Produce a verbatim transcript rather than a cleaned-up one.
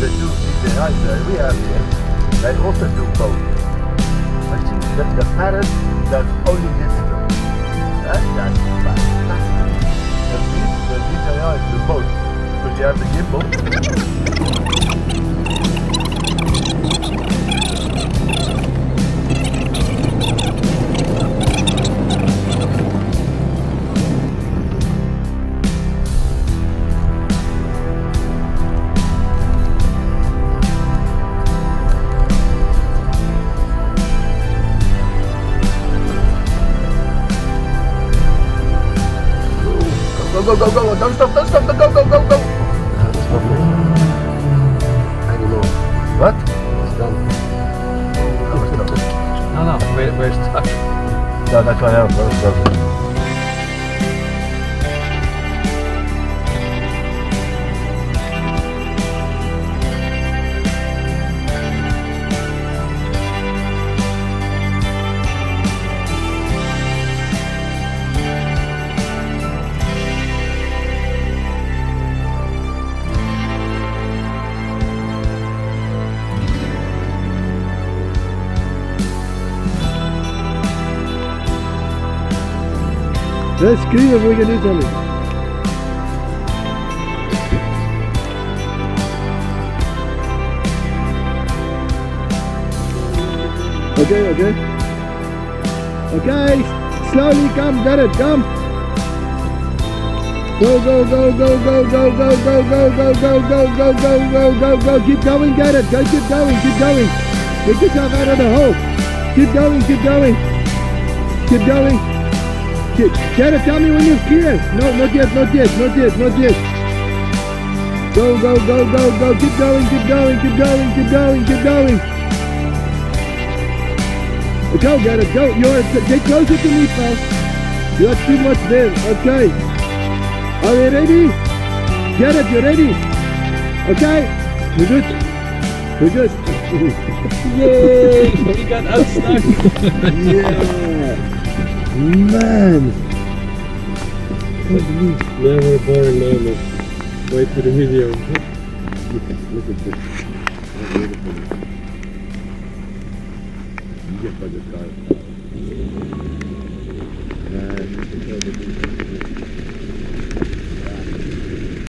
the two D J Is that we have here, they also do both. I see that the parrot does only digital. That, that's fantastic. The, the D J Is do both. Because you have the gimbal. Go, go, go, go, don't stop, don't stop, go, go, go, go! That's lovely. I don't know. What? It's done. No, we're stuck. No, no, we're, we're stuck. No, that's what I have, that's lovely. Let's scream if we can do something. Okay, okay. Okay, slowly come, get it, come. Go, go, go, go, go, go, go, go, go, go, go, go, go, go, go, go, go. Keep going, get it. Go, keep going, keep going. Get yourself out of the hole. Keep going, keep going. Keep going. Get, get it, tell me when you're clear. No, not yet, not yet, not yet, not yet. Go, go, go, go, go. Keep going, keep going, keep going, keep going, keep going. Go, get it, go. You're, get closer to me, pal. You have too much there. Okay. Are you ready? Get it, you're ready. Okay. We're good. We're good. Yay! We got unstuck. Yeah. Man! Never boring moment. Wait for the video. Look at, look at this. How beautiful. You get by the car. Uh,